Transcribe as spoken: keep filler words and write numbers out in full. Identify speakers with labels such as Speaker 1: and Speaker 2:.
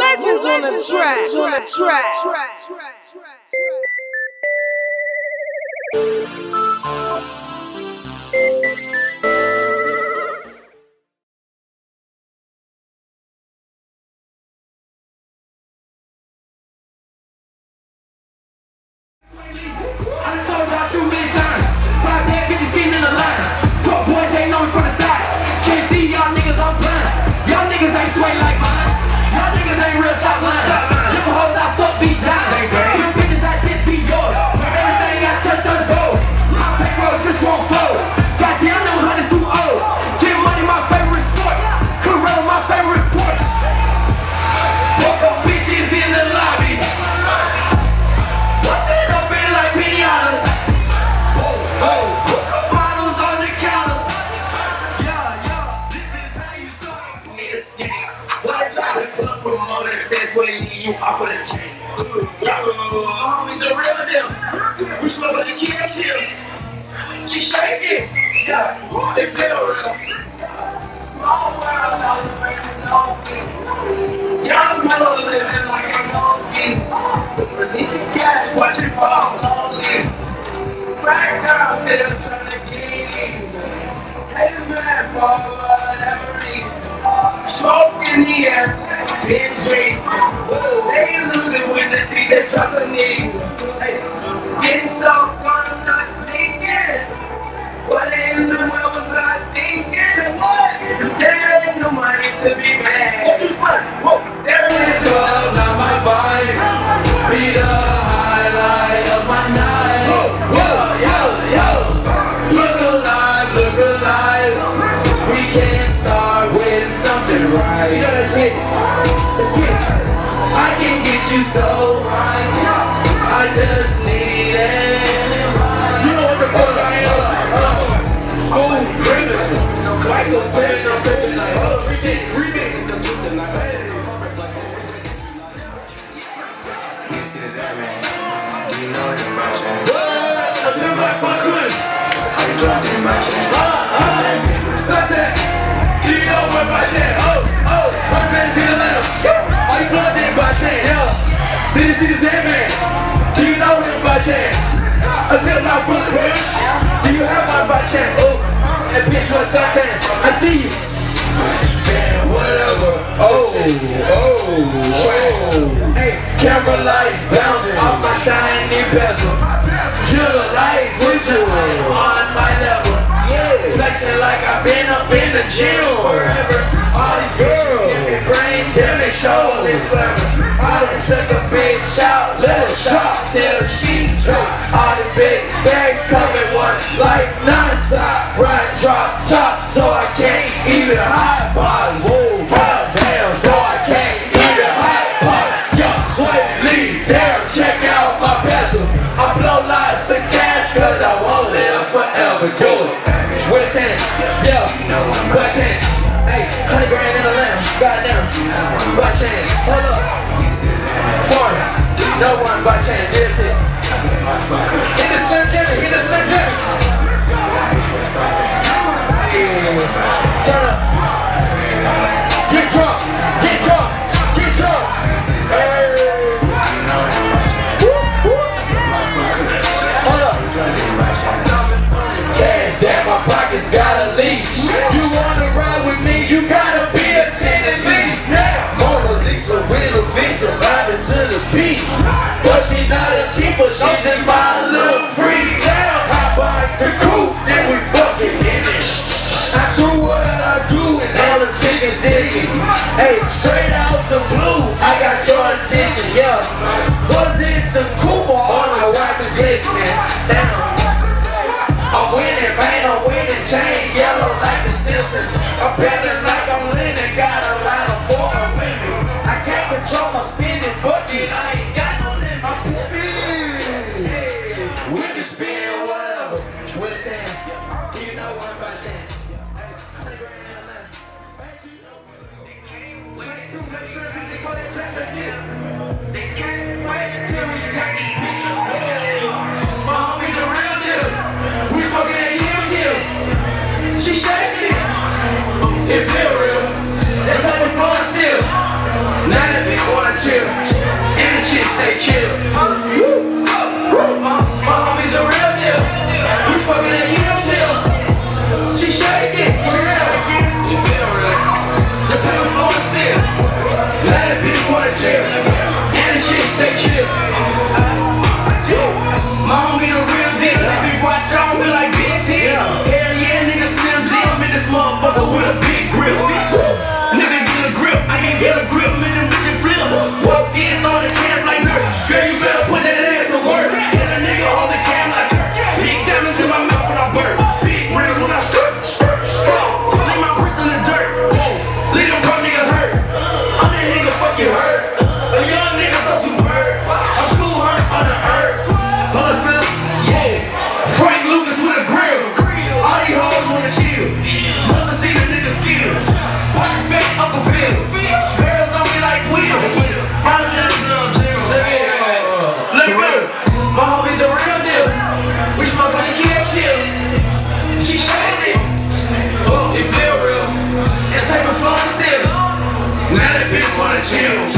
Speaker 1: legends on the track. On the track.
Speaker 2: You off of the chain. Homies the real deal. We smoke like a kill kill. She shaking. Yeah, they feel real. Small world, all the friends know me. Young mellow living like I'm on me. Release the cash, watch it fall lonely. Frat girl still trying to get in. Haters mad for whatever reason. Smoke in the air, big street. They losing when the D J drop a knee. Getting so gone, I'm not thinking. What in the world was I thinking? There ain't no money to be made. There is love, not my fight. Be the highlight of my night. Yo, yo, yo. Look alive, look alive. We can start with something right. You know that shit? Let's get it. I can get you so right. I just need it. You know what the fuck I am? Smooth remix. Like a bitch, I'm bitching like, oh, remix, remix.
Speaker 3: You see this air, man? You know it in my chain.
Speaker 2: I said my fuck good.
Speaker 3: How you dropping in my chain?
Speaker 2: Sunset. Do you know what my chain? Oh, oh, hundred bands in the lamp. Are you plugged in by chance? Yeah. Did you see this air, man? Do you know him by chance? I said my foot good. Do you have my by chance? Oh, that bitch was sunset. I see you. Man, whatever. Oh, oh, oh. Hey, camera lights bounce off my shiny bezel. Killer lights with you on my level. Yeah, flexing like I've been up in the gym forever. All these bitches give me brain, then they show this clever. I done took a big shot, little shot till she dropped. All these big bags coming once like non-stop. Right, drop top, so I can't eat a hot box. Whoa, hot damn, so I can't eat a hot box. Young, sweat, lead, damn, check out my bezel. I blow lots of cash cause I won't live forever. Do it. With a ten, yeah, by chance. Hey, hundred grand in the lamb, goddamn, by chance. Hold up, one, no one by chance. This shit. Hit the Slim Jimmy, hit the Slim Jimmy. Turn up. Get drunk, get drunk, get drunk. Hey. Hold up. Cash that my pockets gotta leash. You wanna ride with me, you gotta be a ten at least. Now, Mona Lisa with a Visa vibing to the beat. But she not a keeper, she just my little freak. Now, hot box the coupe, then we fucking in it. I do what I do and all the chickens dig it. Hey, straight out the blue, I got your attention, yeah. Was it the coupe or all my watches glistening? Down. I'm winning, man, I'm winning, chain yellow like the Simpsons. I'm peddling like I'm Lennon, got a lot of former women. I can't control my spinning, fuck it, I ain't got no limit. I'm pimping, hey, we can spin whatever. What's that? Do you know what I'm about to stand? Hundred grand in the line. Wait to make sure that they put it just again. They can't wait until we take these pictures. My homies the real deal. We smoking that kill kill. She shaking it. It feel real. big grip, bitch. Nigga get a grip, I can't get a grip, man, them bitches flip. Walked in on the cans like nurse. Girl, you better put that ass to work. Hit a nigga on the cam like her. Big diamonds in my mouth when I burp. Big rims when I skirt, skirt. Leave my prints in the dirt. Leave them broke niggas hurt. I'm that nigga fucking hurt. A young nigga so superb. I'm too hurt on the earth. Plus, man, yeah. Frank Lucas with a grill. All these hoes wanna chill. Must have seen the nigga skills. Pocket fat, Uncle Phil. Girls on me like Will. Probably never done jail. Look good. My homie's the real deal. We smoking like he a kill. She showing it. Oh, it feel real. And paper flowing still. Now that bitch wanna chill.